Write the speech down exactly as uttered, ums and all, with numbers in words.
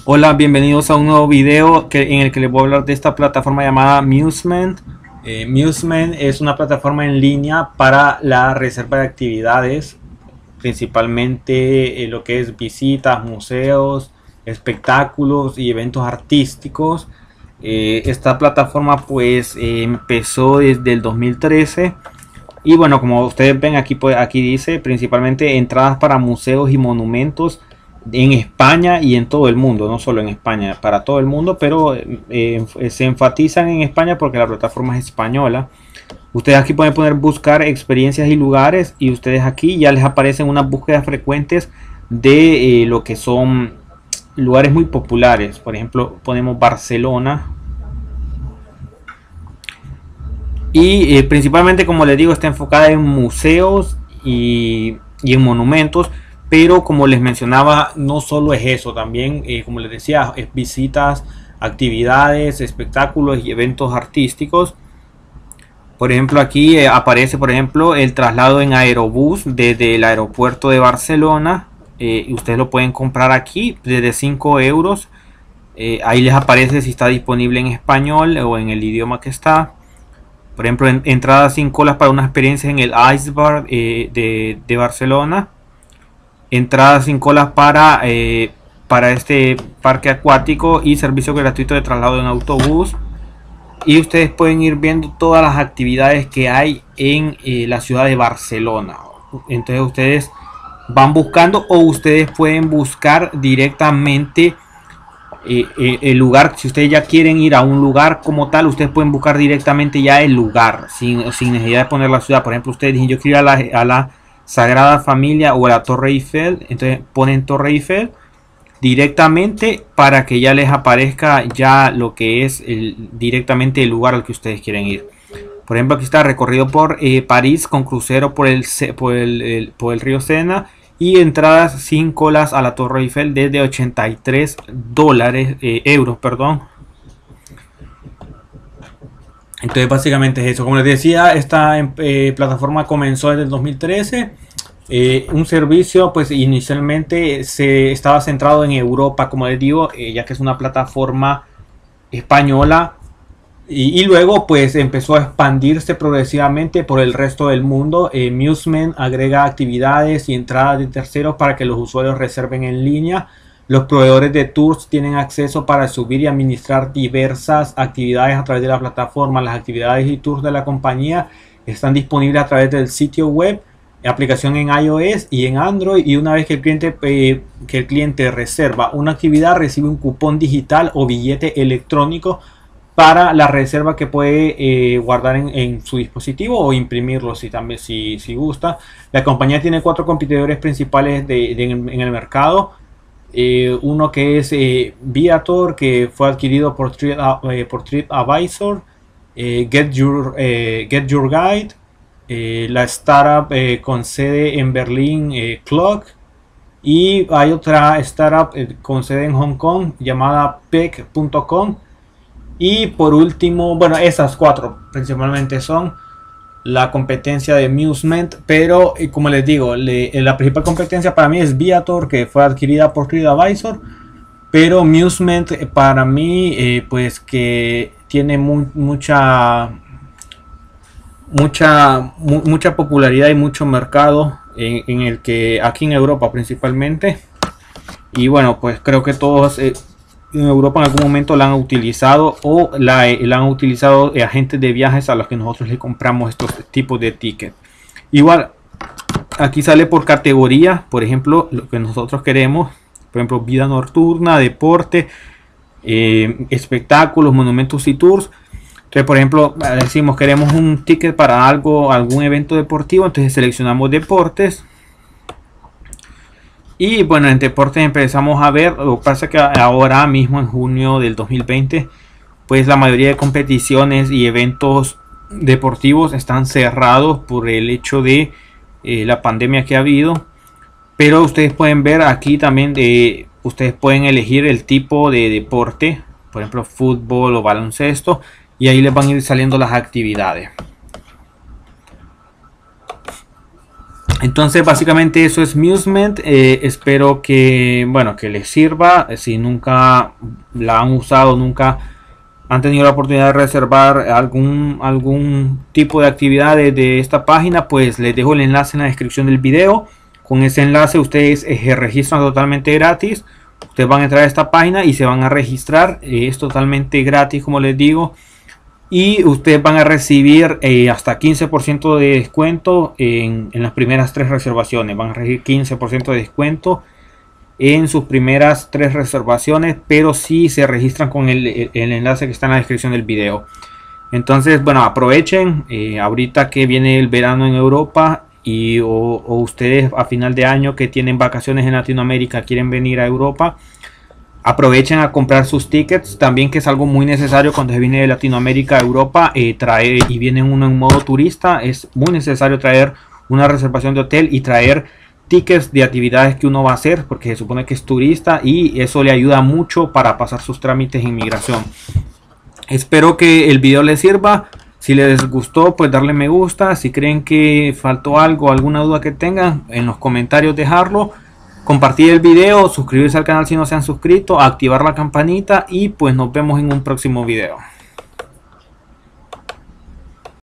Hola, bienvenidos a un nuevo video que, en el que les voy a hablar de esta plataforma llamada Musement. Eh, Musement es una plataforma en línea para la reserva de actividades, principalmente eh, lo que es visitas, museos, espectáculos y eventos artísticos. Eh, esta plataforma pues eh, empezó desde el dos mil trece y bueno, como ustedes ven aquí, pues, aquí dice principalmente entradas para museos y monumentos en España y en todo el mundo, no solo en España, para todo el mundo, pero eh, se enfatizan en España porque la plataforma es española. Ustedes aquí pueden poner buscar experiencias y lugares y ustedes aquí ya les aparecen unas búsquedas frecuentes de eh, lo que son lugares muy populares. Por ejemplo, ponemos Barcelona y eh, principalmente, como les digo, está enfocada en museos y, y en monumentos. Pero como les mencionaba, no solo es eso, también, eh, como les decía, es visitas, actividades, espectáculos y eventos artísticos. Por ejemplo, aquí eh, aparece, por ejemplo, el traslado en aerobús desde el aeropuerto de Barcelona. Eh, y ustedes lo pueden comprar aquí desde cinco euros. Eh, ahí les aparece si está disponible en español o en el idioma que está. Por ejemplo, en, entradas sin colas para una experiencia en el Ice Bar eh, de, de Barcelona. Entradas sin colas para, eh, para este parque acuático y servicio gratuito de traslado en autobús. Y ustedes pueden ir viendo todas las actividades que hay en eh, la ciudad de Barcelona. Entonces ustedes van buscando o ustedes pueden buscar directamente eh, eh, el lugar. Si ustedes ya quieren ir a un lugar como tal, ustedes pueden buscar directamente ya el lugar sin, sin necesidad de poner la ciudad. Por ejemplo, ustedes dicen yo quiero ir a la, a la Sagrada Familia o a la Torre Eiffel, entonces ponen Torre Eiffel directamente para que ya les aparezca ya lo que es el, directamente el lugar al que ustedes quieren ir. Por ejemplo, aquí está recorrido por eh, París con crucero por el, por el, el, por el río Sena y entradas sin colas a la Torre Eiffel desde ochenta y tres dólares, eh, euros, perdón. Entonces básicamente es eso. Como les decía, esta eh, plataforma comenzó desde el dos mil trece. Eh, un servicio pues inicialmente se estaba centrado en Europa, como les digo, eh, ya que es una plataforma española. Y, y luego pues empezó a expandirse progresivamente por el resto del mundo. Eh, Musement agrega actividades y entradas de terceros para que los usuarios reserven en línea. Los proveedores de tours tienen acceso para subir y administrar diversas actividades a través de la plataforma. Las actividades y tours de la compañía están disponibles a través del sitio web, aplicación en iOS y en Android. Y una vez que el cliente, eh, que el cliente reserva una actividad, recibe un cupón digital o billete electrónico para la reserva que puede eh, guardar en, en su dispositivo o imprimirlo si también si, si gusta. La compañía tiene cuatro competidores principales de, de, en el mercado. Eh, uno que es eh, Viator, que fue adquirido por, Trip, eh, por TripAdvisor, eh, Get, Your, eh, Get Your Guide, eh, la startup eh, con sede en Berlín, eh, Clock, y hay otra startup eh, con sede en Hong Kong llamada Peck punto com. Y por último, bueno, esas cuatro principalmente son la competencia de Musement, pero como les digo, le, la principal competencia para mí es Viator, que fue adquirida por TripAdvisor, pero Musement para mí eh, pues que tiene mu mucha mucha mu mucha popularidad y mucho mercado en, en el que aquí en Europa principalmente. Y bueno, pues creo que todos eh, en Europa en algún momento la han utilizado o la, la han utilizado eh, agentes de viajes a los que nosotros le compramos estos tipos de tickets. Igual aquí sale por categoría, por ejemplo, lo que nosotros queremos, por ejemplo, vida nocturna, deporte, eh, espectáculos, monumentos y tours. Entonces, por ejemplo, decimos queremos un ticket para algo, algún evento deportivo, entonces seleccionamos deportes. Y bueno, en deportes empezamos a ver, lo que pasa que ahora mismo en junio del dos mil veinte, pues la mayoría de competiciones y eventos deportivos están cerrados por el hecho de eh, la pandemia que ha habido. Pero ustedes pueden ver aquí también, eh, ustedes pueden elegir el tipo de deporte, por ejemplo fútbol o baloncesto, y ahí les van a ir saliendo las actividades. Entonces básicamente eso es Musement. Eh, espero que, bueno, que les sirva. Si nunca la han usado, nunca han tenido la oportunidad de reservar algún, algún tipo de actividades de esta página, pues les dejo el enlace en la descripción del video. Con ese enlace ustedes eh, se registran totalmente gratis. Ustedes van a entrar a esta página y se van a registrar. Eh, es totalmente gratis, como les digo. Y ustedes van a recibir eh, hasta quince por ciento de descuento en, en las primeras tres reservaciones. Van a recibir quince por ciento de descuento en sus primeras tres reservaciones, pero si se registran con el, el, el enlace que está en la descripción del video. Entonces, bueno, aprovechen eh, ahorita que viene el verano en Europa, y o, o ustedes a final de año que tienen vacaciones en Latinoamérica quieren venir a Europa, aprovechen a comprar sus tickets también, que es algo muy necesario cuando se viene de Latinoamérica a Europa, eh, traer y viene uno en modo turista. Es muy necesario traer una reservación de hotel y traer tickets de actividades que uno va a hacer, porque se supone que es turista y eso le ayuda mucho para pasar sus trámites de inmigración. Espero que el video les sirva. Si les gustó, pues darle me gusta. Si creen que faltó algo, alguna duda que tengan, en los comentarios dejarlo. Compartir el video, suscribirse al canal si no se han suscrito, activar la campanita y pues nos vemos en un próximo video.